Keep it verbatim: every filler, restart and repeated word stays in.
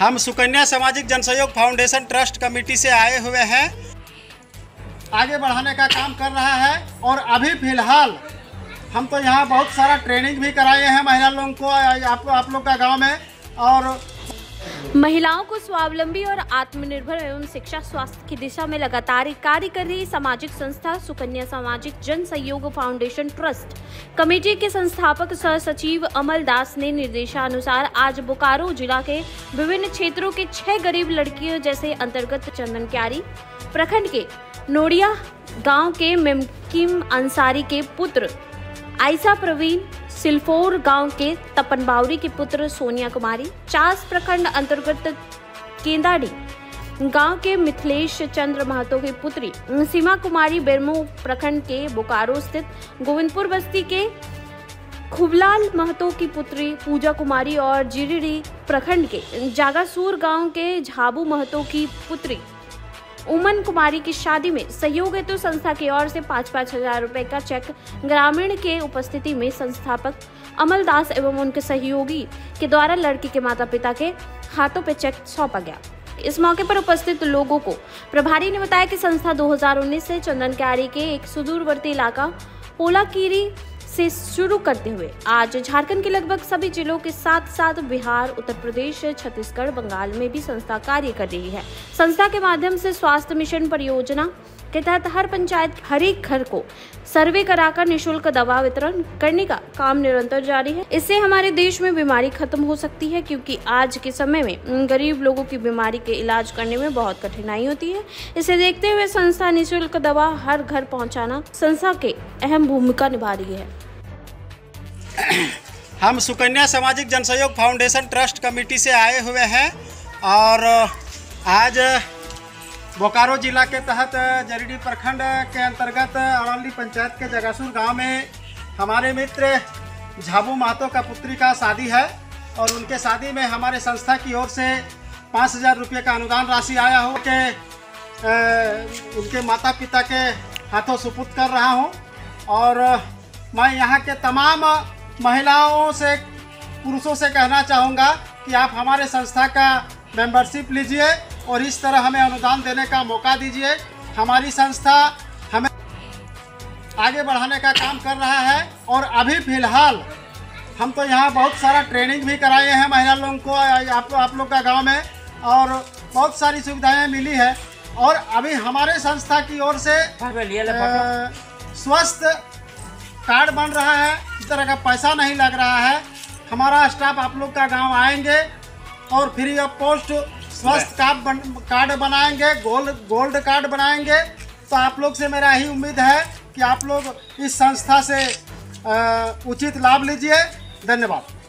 हम सुकन्या सामाजिक जनसहयोग फाउंडेशन ट्रस्ट कमेटी से आए हुए हैं, आगे बढ़ाने का काम कर रहा है। और अभी फ़िलहाल हम तो यहाँ बहुत सारा ट्रेनिंग भी कराए हैं महिला लोगों को आप, आप लोग का गांव में। और महिलाओं को स्वावलंबी और आत्मनिर्भर एवं शिक्षा स्वास्थ्य की दिशा में लगातार कार्य कर रही सामाजिक संस्था सुकन्या सामाजिक जन सहयोग फाउंडेशन ट्रस्ट कमेटी के संस्थापक सह सचिव अमल दास ने निर्देशानुसार आज बोकारो जिला के विभिन्न क्षेत्रों के छह गरीब लड़कियों जैसे अंतर्गत चंदन क्यारी प्रखंड के नोडिया गांव के मेमकिम अंसारी के पुत्र आयशा प्रवीण, सिलफोर गांव के तपन बावरी के पुत्र सोनिया कुमारी, चास प्रखंड अंतर्गत केंदाड़ी गांव के मिथिलेश चंद्र महतो की पुत्री सीमा कुमारी, बेरमो प्रखंड के बोकारो स्थित गोविंदपुर बस्ती के खुबलाल महतो की पुत्री पूजा कुमारी और जिरीडी प्रखंड के जागासूर गांव के झाबू महतो की पुत्री उमन कुमारी की शादी में सहयोग हेतु संस्था की ओर से पाँच पाँच हजार रुपए का चेक ग्रामीण के उपस्थिति में संस्थापक अमल दास एवं उनके सहयोगी के द्वारा लड़की के माता पिता के हाथों पे चेक सौंपा गया। इस मौके पर उपस्थित लोगों को प्रभारी ने बताया कि संस्था दो हज़ार उन्नीस से चंदन क्यारी के एक सुदूरवर्ती इलाका पोलाकीरी से शुरू करते हुए आज झारखंड के लगभग सभी जिलों के साथ साथ बिहार, उत्तर प्रदेश, छत्तीसगढ़, बंगाल में भी संस्था कार्य कर रही है। संस्था के माध्यम से स्वास्थ्य मिशन परियोजना के तहत हर पंचायत हर एक घर को सर्वे कराकर निःशुल्क दवा वितरण करने का काम निरंतर जारी है। इससे हमारे देश में बीमारी खत्म हो सकती है, क्योंकि आज के समय में गरीब लोगों की बीमारी के इलाज करने में बहुत कठिनाई होती है। इसे देखते हुए संस्था निःशुल्क दवा हर घर पहुंचाना संस्था के अहम भूमिका निभा रही है। हम सुकन्या सामाजिक जनसहयोग फाउंडेशन ट्रस्ट कमेटी से आए हुए हैं और आज बोकारो जिला के तहत जरीडी प्रखंड के अंतर्गत अड़ौली पंचायत के जगासूर गांव में हमारे मित्र झाबू महतो का पुत्री का शादी है और उनके शादी में हमारे संस्था की ओर से पाँच हज़ार रुपये का अनुदान राशि आया हो के उनके माता पिता के हाथों सुपुर्द कर रहा हूं। और मैं यहाँ के तमाम महिलाओं से पुरुषों से कहना चाहूँगा कि आप हमारे संस्था का मेंबरशिप लीजिए और इस तरह हमें अनुदान देने का मौका दीजिए। हमारी संस्था हमें आगे बढ़ाने का काम कर रहा है। और अभी फ़िलहाल हम तो यहाँ बहुत सारा ट्रेनिंग भी कराए हैं महिला लोगों को आप, आप लोग का गांव में, और बहुत सारी सुविधाएं मिली है। और अभी हमारे संस्था की ओर से स्वस्थ कार्ड बन रहा है, इस तरह का पैसा नहीं लग रहा है। हमारा स्टाफ आप लोग का गांव आएंगे और फ्री ऑफ कॉस्ट स्वस्थ कार्ड बन, कार्ड बनाएंगे, गोल्ड गोल्ड कार्ड बनाएंगे। तो आप लोग से मेरा यही उम्मीद है कि आप लोग इस संस्था से उचित लाभ लीजिए। धन्यवाद।